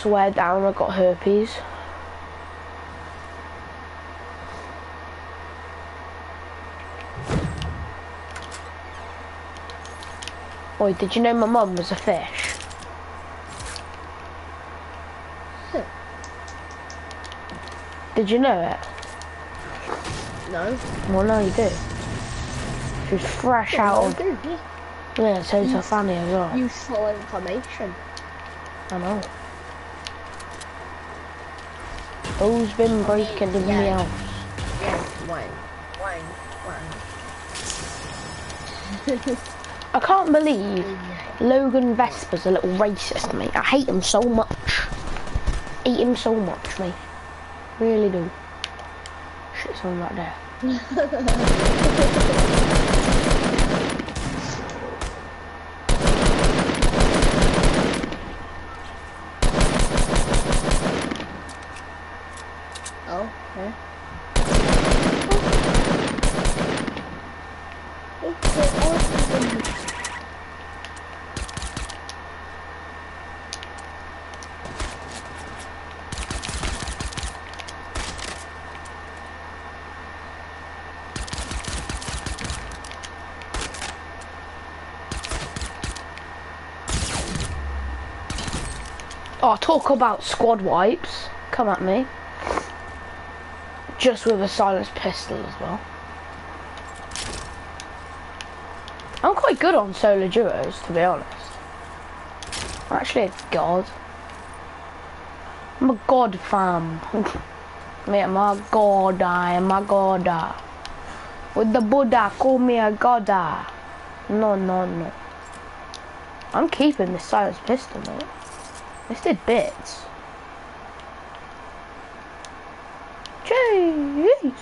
swear down I got herpes. Oi, did you know my mum was a fish? Did you know it? No. Well, no, you do. She was fresh out of... Yeah, so is her family as well. Useful information. I know. Who's been breaking the meows? Wang. I can't believe Logan Vesper's a little racist, mate. I hate him so much. Hate him so much, mate. Really do. Shit, someone right there. Oh, okay. Oh, talk about squad wipes. Come at me. Just with a silenced pistol as well. I'm quite good on solo duos, to be honest. I'm actually a god. I'm a god fam. Mate, I'm a god, I am a god. With the Buddha, call me a god. No, no, no. I'm keeping this silenced pistol, mate. This did bits. Jeez.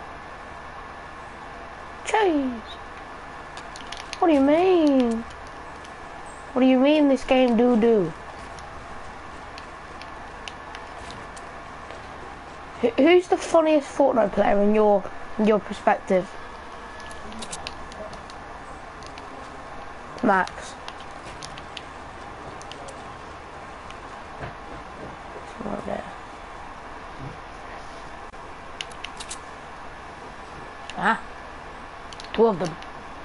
Jeez. What do you mean? What do you mean this game do? Who's the funniest Fortnite player in your perspective? Max. Right there. Ah, 2 of them.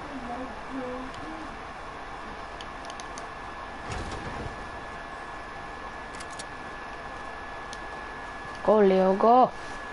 Go, Leo, go.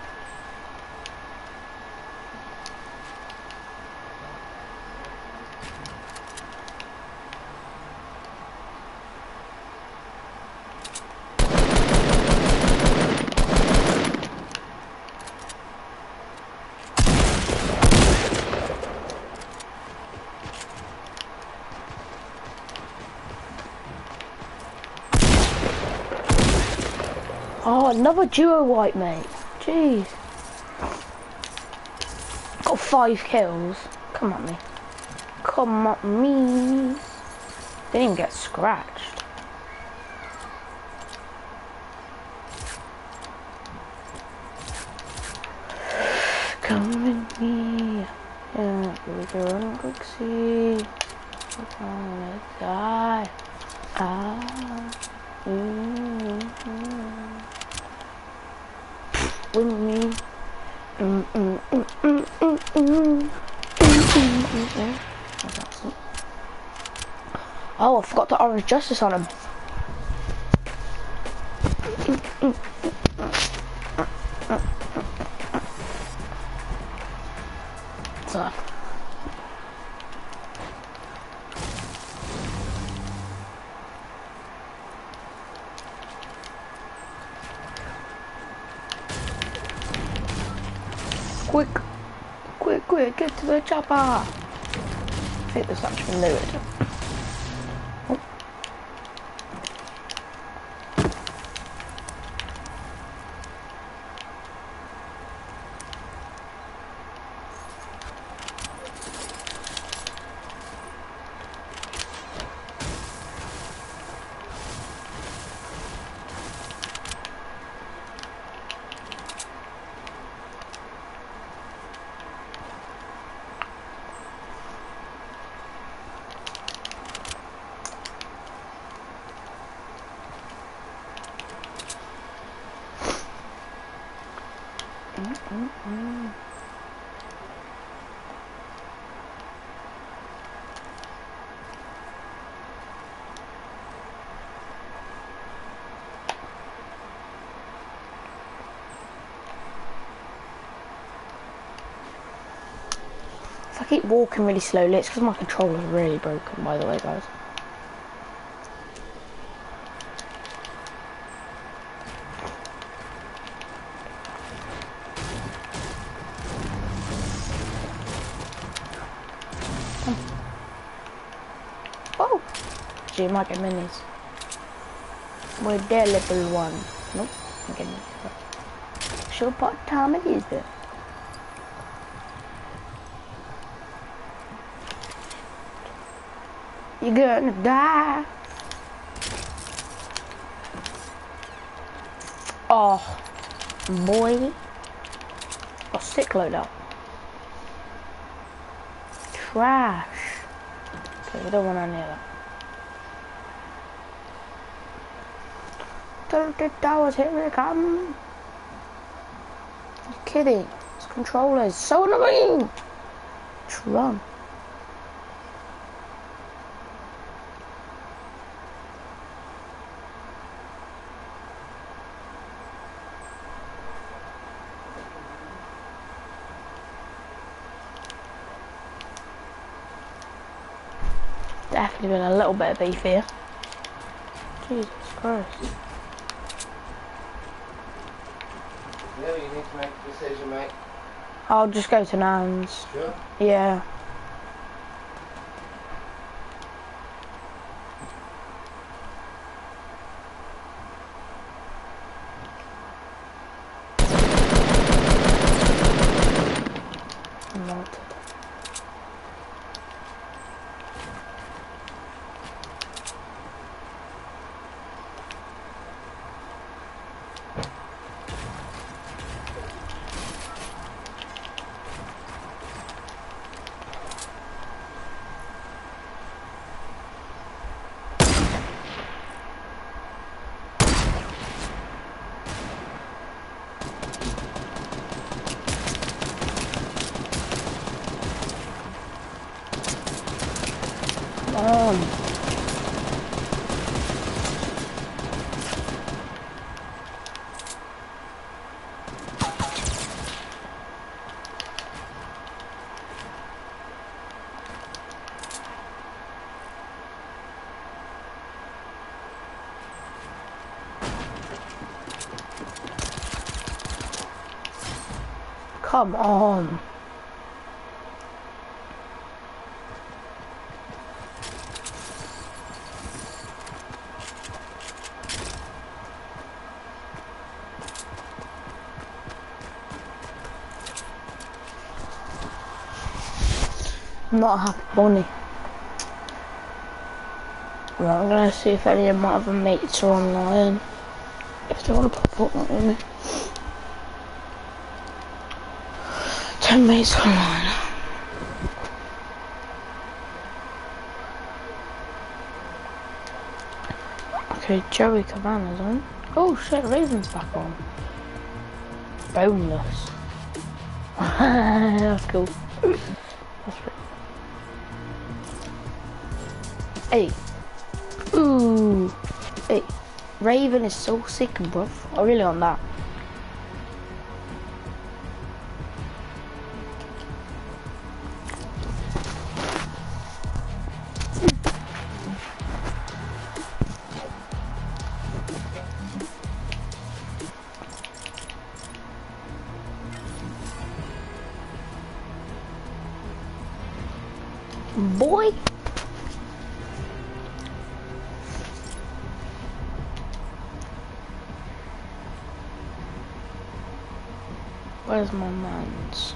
Oh, another duo wipe, mate. Jeez. Got 5 kills. Come on me. Come on me. Didn't even get scratched. Come with me. Yeah, we can run quick see. We're gonna die. With me. Oh, I forgot the Orange Justice on him. So. Quick, get to the chopper! I think there's actually no it. Oh. If I keep walking really slowly, it's because my controller's really broken, by the way, guys. Oh! Gee, you might get minis. We're there, level 1. Nope, I'm getting it. Sure, what time it is it? You're gonna die. Oh, boy. Got sick load up. Trash. Okay, we don't want any of that. 30 towers, here we come. You're kidding. This controller is so annoying. Let's run. Definitely been a little bit of beef here. Jesus Christ. Yeah, you need to make a decision, mate. I'll just go to Nan's. Sure. Yeah. I'm not. Come on. Come on. Not happy bunny. Right, I'm gonna see if any of my other mates are online. If they want to pop up with me. 10 mates online. Okay, Joey Cabana's on. Oh shit, Raven's back on. Boneless. That's cool. That's pretty. Hey. Ooh. Hey. Raven is so sick, bruv. I really want that. Boy. Where's my mans?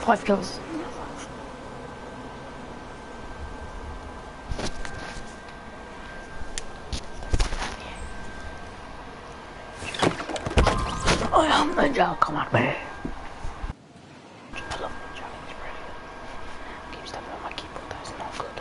5 kills. I am Ninja, come at me. I love Ninja, he's really good. Keep stepping on my keyboard, that's not good.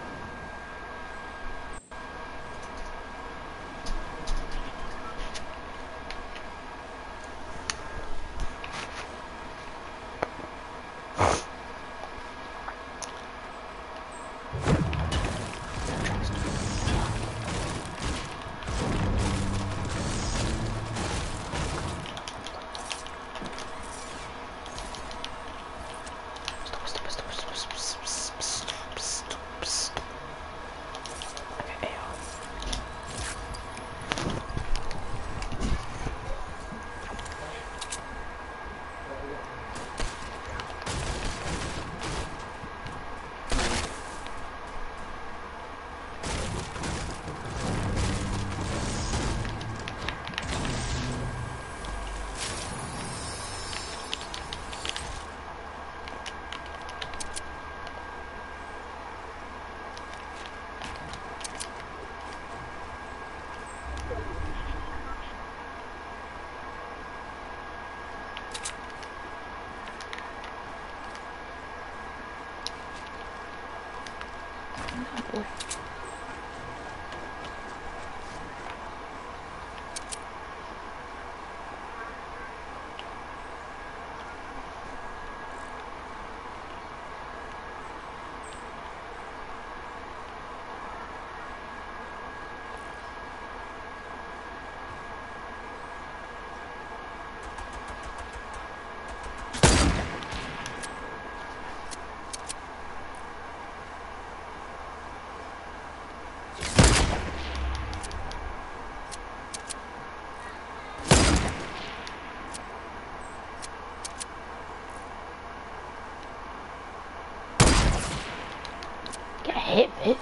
Hit, bitch.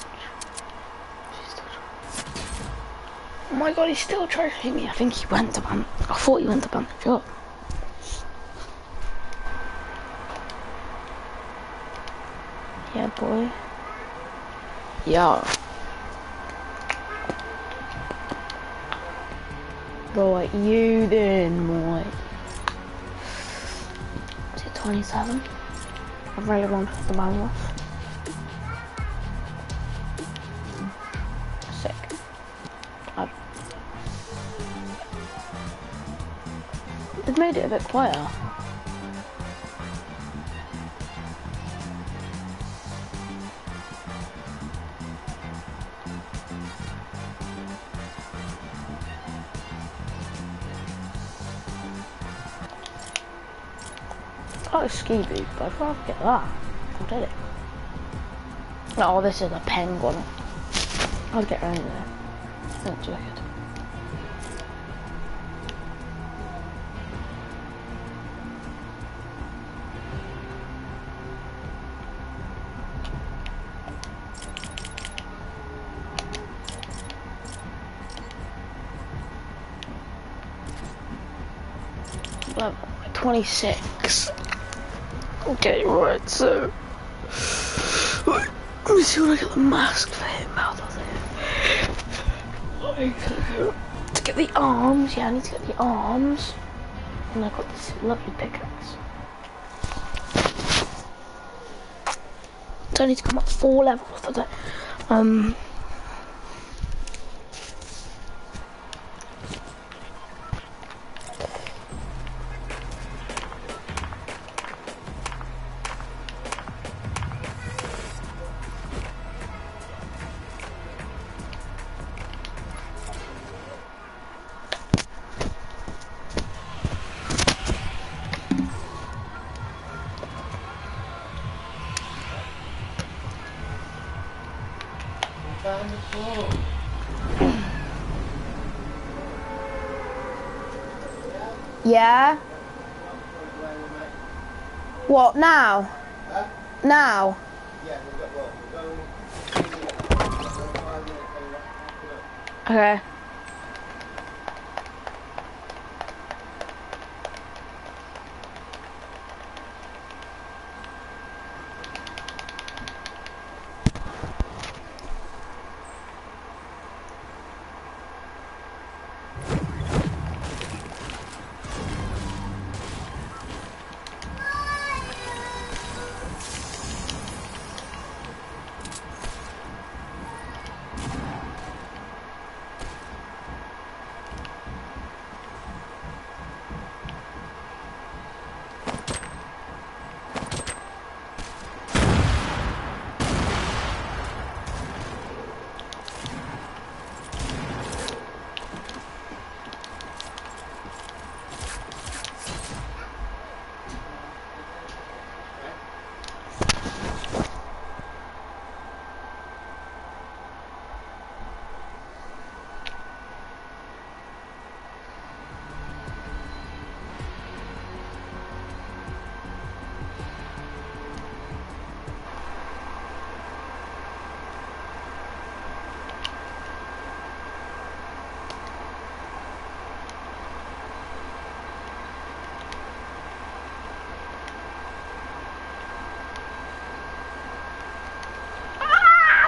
Oh my god, he's still trying to hit me. I think he went to ban. I thought he went to ban the job. Yeah, boy. Yeah. Right, you then, boy. Is it 27? I've really gone for the ban off. They've made it a bit quieter. I like a ski boot, but I'd rather get that. I'll get it. Oh, this is a penguin. I'll get around there. That's wicked. Level 26. Okay, right, so let me see when I get the mask for him out of there. To get the arms, yeah, I need to get the arms. And I got this lovely pickaxe. So I need to come up 4 levels today. Yeah? What, now? Huh? Now? Yeah, we've got what? Okay.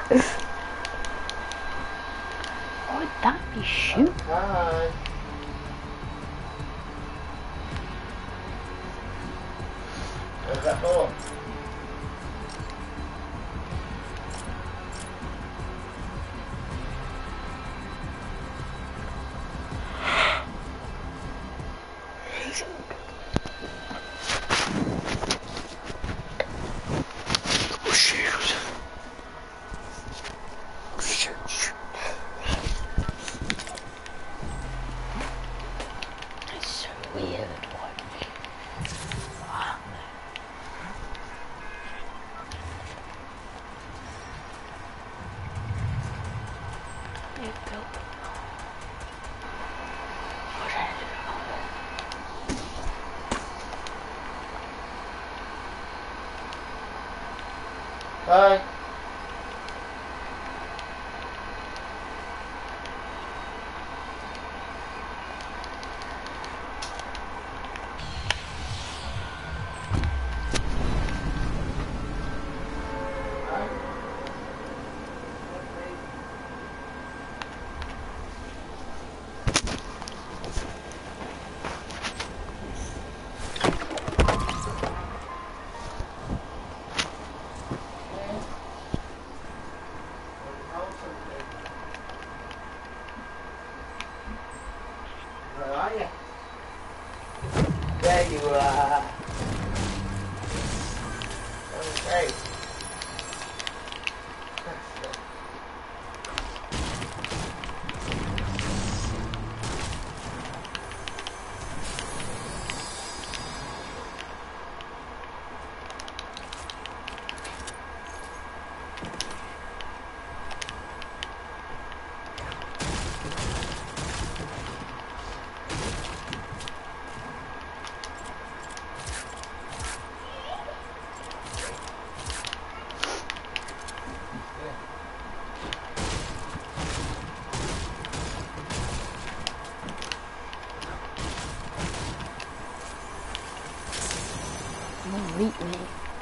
Why would that be shoot? Hi. Where's that door? Oh shoot. Oh shoot. It's so weird. Wow. They built them. What did I do? Hi. Where are you? There you are. Okay. Don't eat me.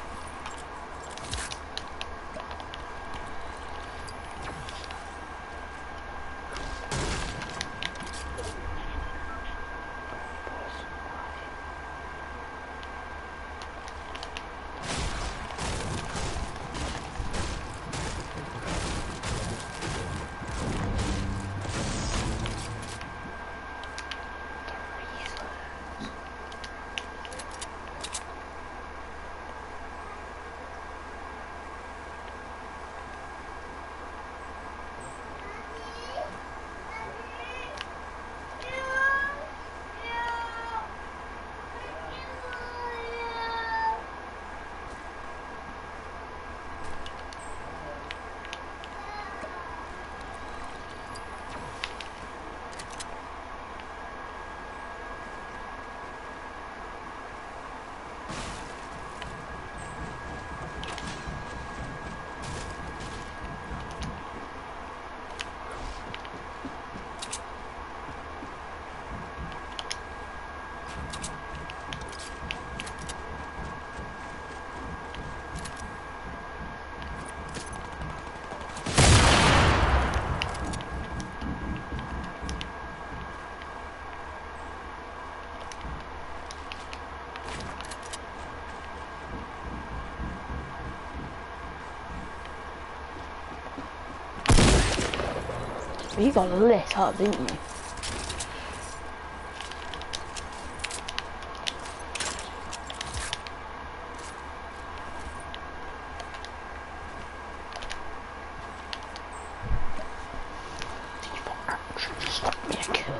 You got lit up, didn't you? Just got me a kill.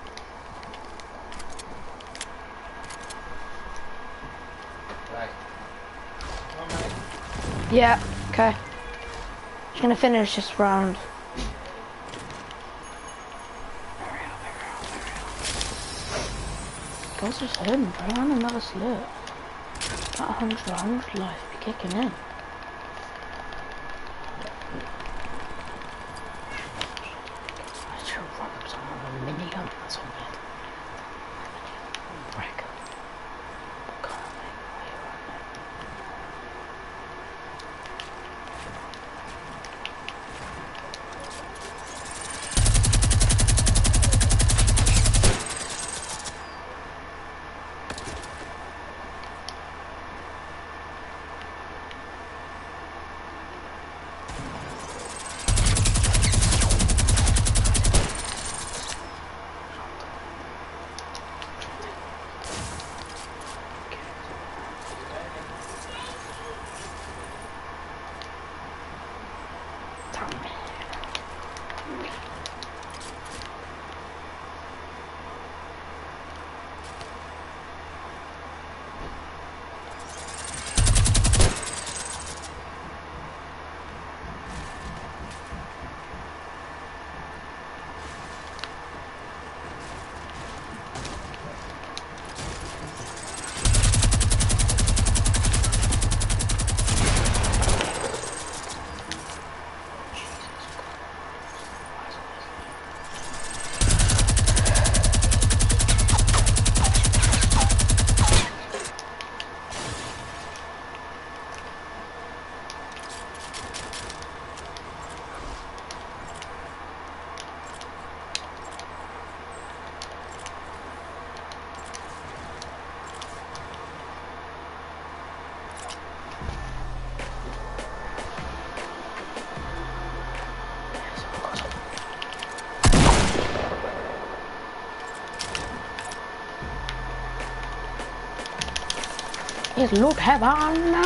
Right. All right. Yeah, okay. Just gonna finish this round. Guys, just hurt me, bro. I'm another slurp. That 100 life be kicking in. I should run up someone with a minigun. That's all bad. Wreck. Can't make way right now. It's Lord Heaven.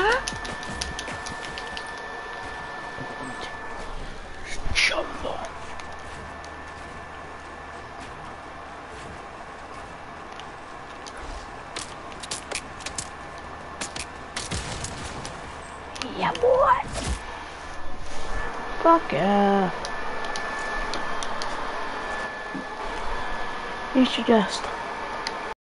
Jumbo. Yeah, boy. Fuck yeah. You should just